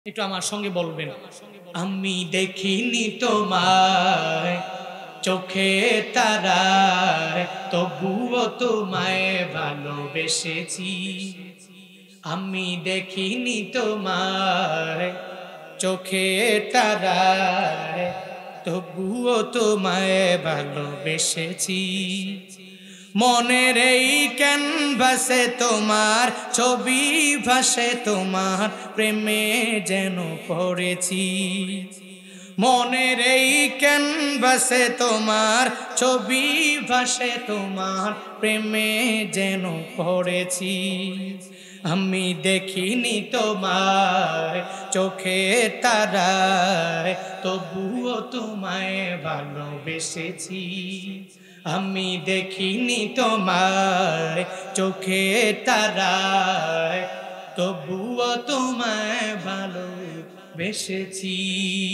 একটু আমার সঙ্গে বলবেন, আমি দেখিনি তোমায় চোখে তারায়, তবুও তোমায় ভালোবেসেছি। আমি দেখিনি তোমায় চোখে তারায়, তবুও তোমায় ভালোবেসেছি। মনের এই ক্যানভাসে তোমার ছবি ভাসে, তোমার প্রেমে যেন পড়েছি। মনের এই ক্যানভাসে তোমার ছবি ভাসে, তোমার প্রেমে যেন পড়েছি। আমি দেখিনি তোমায় চোখে তারায়, তবুও তোমায় ভালোবেসেছি। আমি দেখিনি তোমায় চোখে তারায়, তবুও তোমায় ভালোবেসেছি।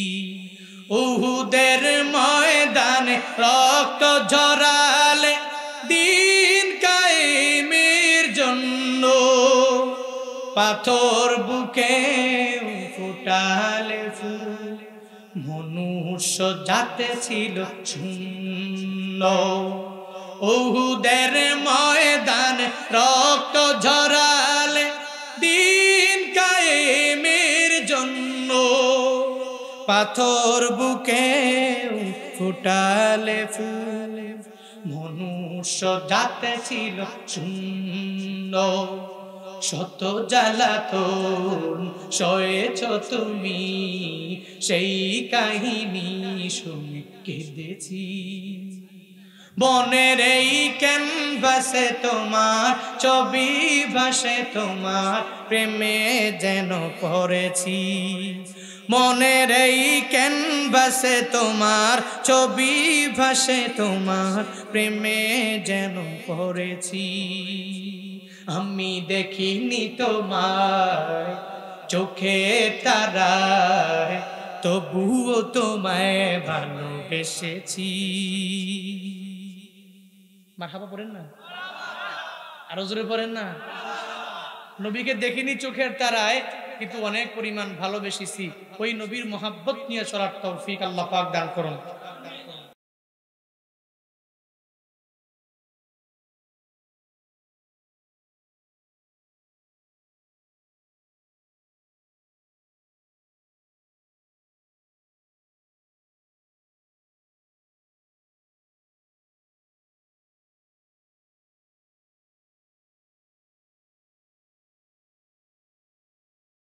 উহুদের ময়দানে রক্ত ঝরালে দিন কায়েমের জন্য, পাথর বুকে ফুটালে ফুল, মনুষ্য জাতে ছিল শূন্য। উহুদের ময়দানে রক্ত ঝরালে দিন কায়েমের জন্য, পাথর বুকে ফুটালে ফুল, মনুষ্য জাতে ছিল শূন্য। শত জ্বালাতন সয়েছ তুমি, সেই কাহিনী শুনে কেঁদেছি। বনের এই ক্যানভাসে তোমার ছবি ভাসে, তোমার প্রেমে যেন পড়েছি। মনের এই ক্যানভাসে তোমার ছবি ভাসে, তোমার প্রেমে যেন পড়েছি। আমি দেখিনি তোমায় চোখে তারায়, তবুও তোমায় ভালোবেসেছি। মারহাবা পড়েন না, আরো জোরে পড়েন না। নবীকে দেখিনি চোখের তারায়, কিন্তু অনেক পরিমাণ ভালোবেসেছি। ওই নবীর মহাব্বত নিয়ে চলার তৌফিক আল্লাহ পাক দান করুন।